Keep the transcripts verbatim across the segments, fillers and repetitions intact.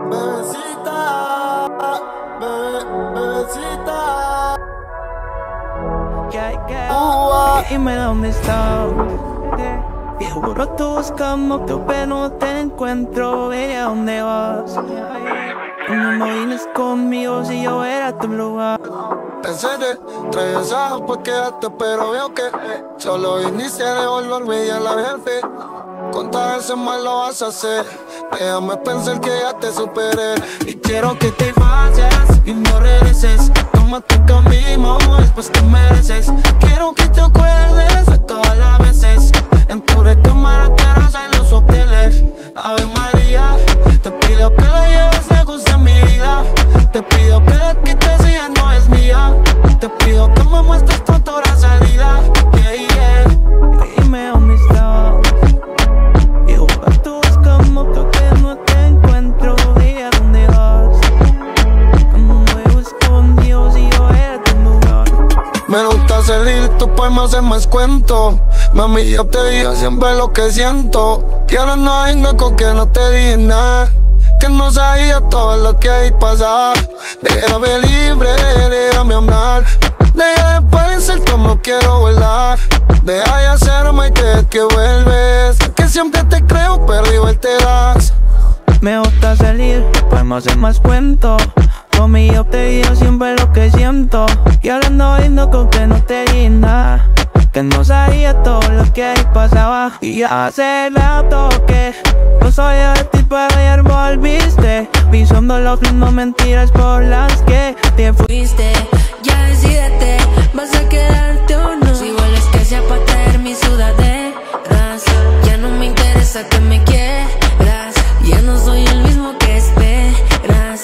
Bebecita, bebe, bebecita. Yeah, yeah. Uh, uh. Dime dónde estás. Viejo borroto buscándote, pero no te encuentro. Ve a dónde vas. Cuando no vienes conmigo, si yo era tu lugar. Pensé que traías ojos pa' quedarte, pero veo que solo viniste a devolverme y a la gente. Cuántas veces más lo vas a hacer. Déjame pensar que ya te superé. Y quiero que te vayas y no regreses. Toma tu camino, después te mereces. Quiero que te acuerdes de todas las veces. En tu recámara, terraza en los hoteles. Ave María, te pido que la lleves lejos de mi vida. Te pido que la quites y ya no es mía. Te pido que me muestres pronto la salida. Yeah, yeah. Dime dónde estás. Viejo borroto buscándote, pero no te encuentro. Ve a dónde vas. Cuando no vienes conmigo, si yo era tu lugar. Me gusta salir, tú podemos hacer más cuento. Mami, yo te digo siempre lo que siento. Y ahora no vengo con que no te dije nada, que no sabía todo lo que ahí pasaba. Déjame libre, déjame hablar. Deja de parecer como quiero volar. Deja de hacerme creer que vuelves, que siempre te creo pero igual te das. Me gusta salir, podemos hacer más cuentos. Mami, yo te digo siempre lo que siento. Y ahora ando viendo con que no te di nada, que no sabía todo lo que ahí pasaba. Y hace rato que no soy de ti, pero ayer volviste. Pisando los mismos mentiras por las que te fuiste. Ya decídete, ¿vas a quedarte o no? Si vuelves que sea pa' traer mis sudaderas. Ya no me interesa que me quieras. Ya no soy el mismo que esperas.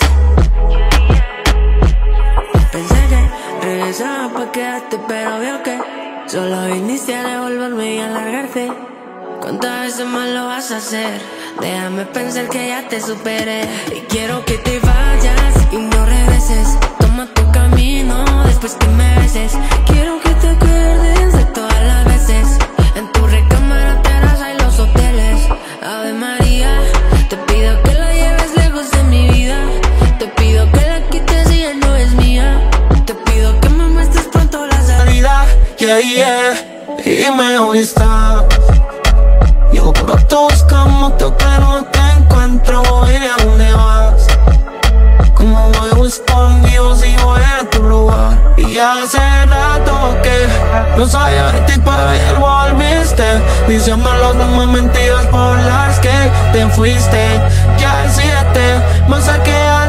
Pensé que regresaba pa' quedarte, pero veo que solo viniste a devolverme y a largarte. ¿Cuántas veces más lo vas a hacer? Déjame pensar que ya te superé. Y quiero que te vayas y no regreses. Toma tu camino, después te mereces. Quiero que te acuerdes de todas las veces. En tu recámara, terraza y los hoteles. Ave María, te pido que la lleves lejos de mi vida. Te pido que la quites y ya no es mía. Te pido que me muestres pronto la salida. Yeah, yeah. Dime dónde estás. Yo por todo buscándote, pero no te encuentro. Dime a dónde vas. Como voy escondido si yo era tu lugar. Y hace rato que no sabía de ti, pero ayer volviste. Diciendo las mismas mentiras por las que te fuiste. Ya decídete, vas a quedar